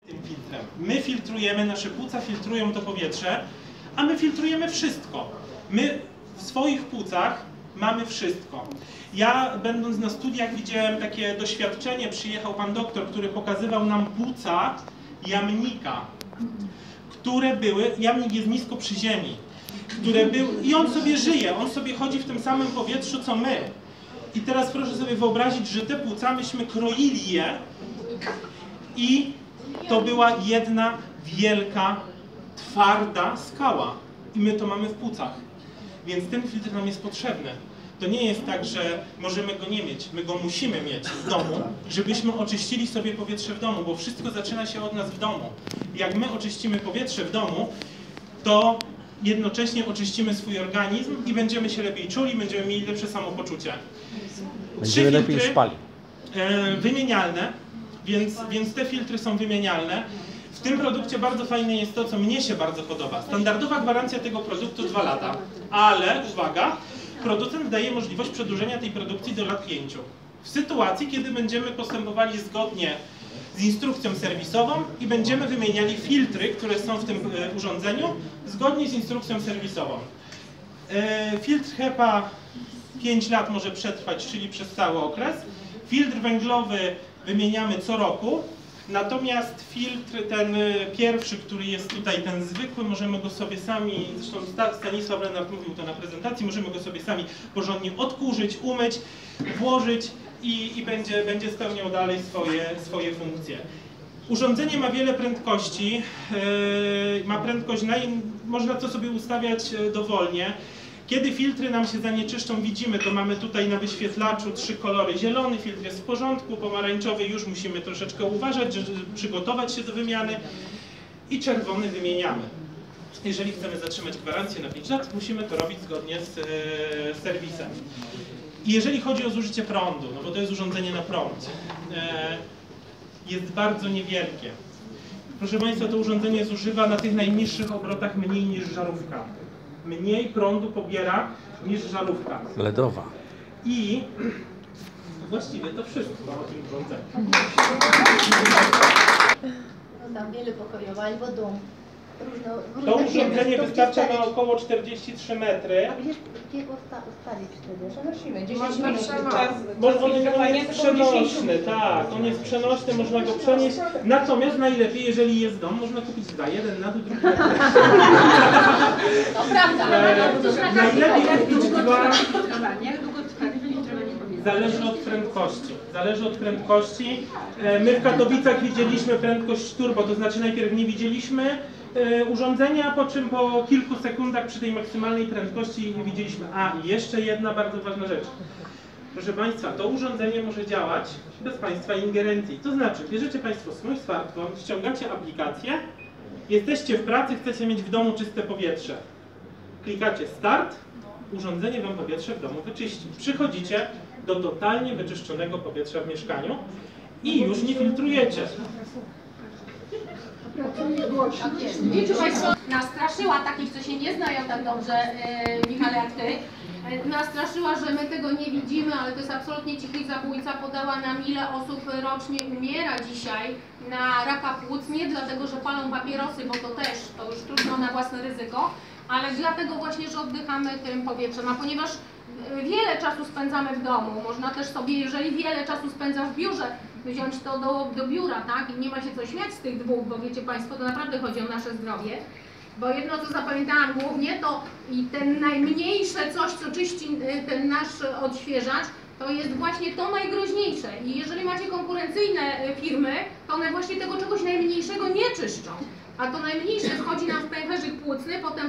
tym filtrem. My filtrujemy, nasze płuca filtrują to powietrze, a my filtrujemy wszystko. My w swoich płucach mamy wszystko. Ja, będąc na studiach, widziałem takie doświadczenie, przyjechał pan doktor, który pokazywał nam płuca jamnika, które były, jamnik jest nisko przy ziemi, i on sobie żyje, on sobie chodzi w tym samym powietrzu, co my. I teraz proszę sobie wyobrazić, że te płuca, myśmy kroili je i to była jedna wielka, twarda skała. I my to mamy w płucach. Więc ten filtr nam jest potrzebny. To nie jest tak, że możemy go nie mieć. My go musimy mieć w domu, żebyśmy oczyścili sobie powietrze w domu, bo wszystko zaczyna się od nas w domu. Jak my oczyścimy powietrze w domu, to jednocześnie oczyścimy swój organizm i będziemy się lepiej czuli, będziemy mieli lepsze samopoczucie. Będziemy lepiej spali. Wymienialne, więc te filtry są wymienialne. W tym produkcie bardzo fajne jest to, co mnie się bardzo podoba. Standardowa gwarancja tego produktu 2 lata, ale uwaga, producent daje możliwość przedłużenia tej produkcji do lat 5. W sytuacji, kiedy będziemy postępowali zgodnie z instrukcją serwisową i będziemy wymieniali filtry, które są w tym urządzeniu, zgodnie z instrukcją serwisową. Filtr HEPA 5 lat może przetrwać, czyli przez cały okres. Filtr węglowy wymieniamy co roku. Natomiast filtr ten pierwszy, który jest tutaj, ten zwykły, możemy go sobie sami, zresztą Stanisław Lenart mówił to na prezentacji, możemy go sobie sami porządnie odkurzyć, umyć, włożyć i będzie spełniał dalej swoje funkcje. Urządzenie ma wiele prędkości, ma prędkość, można to sobie ustawiać dowolnie. Kiedy filtry nam się zanieczyszczą, widzimy, to mamy tutaj na wyświetlaczu 3 kolory. Zielony filtr jest w porządku, pomarańczowy już musimy troszeczkę uważać, żeby przygotować się do wymiany i czerwony wymieniamy. Jeżeli chcemy zatrzymać gwarancję na 5 lat, musimy to robić zgodnie z serwisem. I jeżeli chodzi o zużycie prądu, no bo to jest urządzenie na prąd, jest bardzo niewielkie. Proszę Państwa, to urządzenie zużywa na tych najniższych obrotach mniej niż żarówka. Mniej prądu pobiera niż żarówka. LEDowa. I właściwie to wszystko o tym urządzeniu. Tam wielopokojowa albo dom. To urządzenie wystarcza na około 43 metry. A gdzie go ustawić wtedy? Przenosimy 10 Można minut przenieść. On jest przenośny, tak, on jest przenośny, można go przenieść. Natomiast najlepiej, jeżeli jest dom, można kupić 2, jeden na dół, drugi na dół. To prawda. Najlepiej kupić 2. Jak długo trwa filtrowanie powietrza? Zależy od prędkości. My w Katowicach widzieliśmy prędkość turbo, to znaczy najpierw nie widzieliśmy urządzenia, po czym po kilku sekundach przy tej maksymalnej prędkości widzieliśmy. A i jeszcze jedna bardzo ważna rzecz. Proszę Państwa, to urządzenie może działać bez Państwa ingerencji. To znaczy, bierzecie Państwo swój smartfon, ściągacie aplikację, jesteście w pracy, chcecie mieć w domu czyste powietrze. Klikacie Start, urządzenie Wam powietrze w domu wyczyści. Przychodzicie do totalnie wyczyszczonego powietrza w mieszkaniu i już nie filtrujecie. Wiecie Państwo, nastraszyła takich, co się nie znają tak dobrze, Michale, jak Ty. Nastraszyła, że my tego nie widzimy, ale to jest absolutnie cichy zabójca. Podała nam, ile osób rocznie umiera dzisiaj na raka płuc. Nie dlatego, że palą papierosy, bo to już trudno na własne ryzyko, ale dlatego właśnie, że oddychamy tym powietrzem. A ponieważ wiele czasu spędzamy w domu, można też sobie, jeżeli wiele czasu spędzasz w biurze, wziąć to do biura, tak? I nie ma się co śmiać z tych dwóch, bo wiecie Państwo, to naprawdę chodzi o nasze zdrowie. Bo jedno, co zapamiętałam głównie, to i ten najmniejsze coś, co czyści ten nasz odświeżacz, to jest właśnie to najgroźniejsze. I jeżeli macie konkurencyjne firmy, to one właśnie tego czegoś najmniejszego nie czyszczą. A to najmniejsze wchodzi nam w pęcherzyk płucny, potem